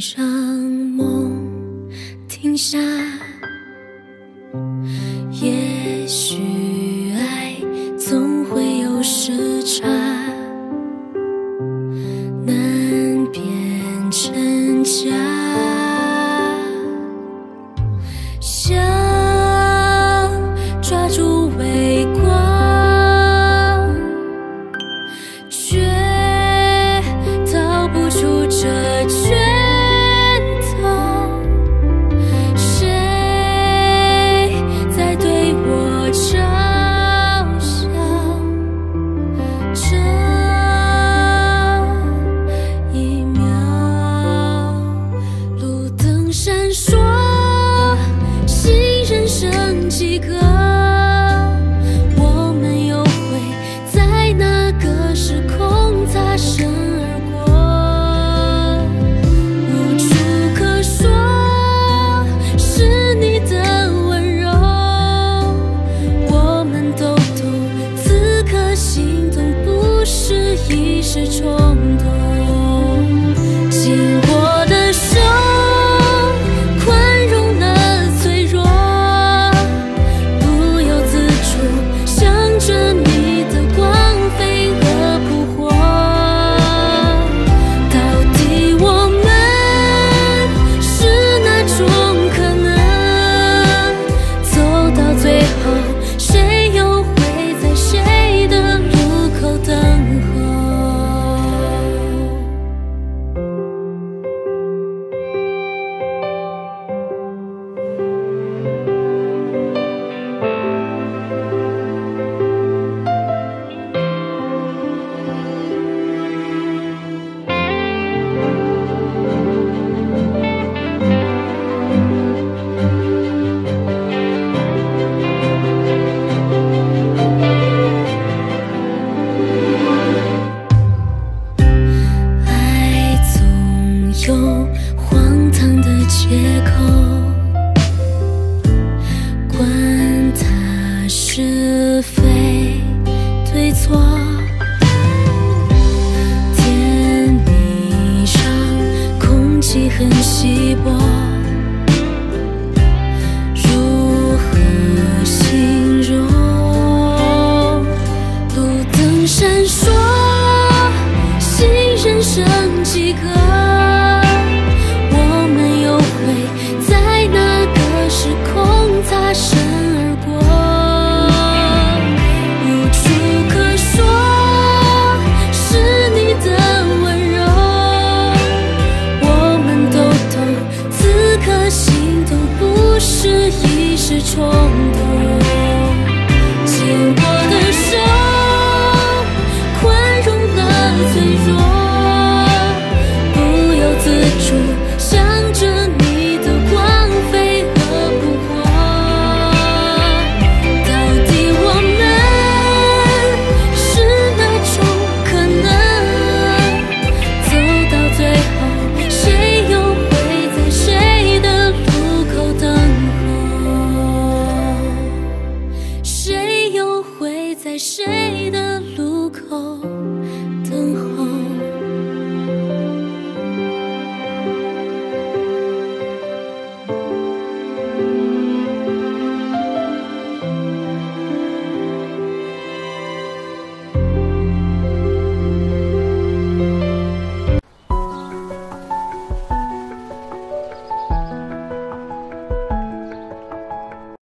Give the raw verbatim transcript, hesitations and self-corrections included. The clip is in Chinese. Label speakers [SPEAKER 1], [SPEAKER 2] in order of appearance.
[SPEAKER 1] 让梦停下，也许爱总会有时差，难变成假。想抓住微光，却逃不出这圈套。谁在对我嘲笑？这一秒，路灯闪烁，新人生几个？我们又会在哪个时空擦身而过？无处可说，是你的温柔，我们都懂，此刻心动不是一时冲动。紧握的手，宽容了脆弱，不由自主向着你的光飞蛾扑火。到底我们是哪种可能？走到最后，谁又会在谁的路口等候？爱总有荒唐的借口，管它是非对错。天迷上，空气很稀薄，如何形容？路灯闪烁，新人生几个？我们又会在哪个时空擦身而过？无处可说，是你的温柔，我们都懂，此刻心动不是一时冲动。紧握的手，宽容了脆弱，不由自主向着你的光飞蛾扑火。到底我们是哪种可能？走到最后，谁又会在谁的路口等候？谁又会在谁的路口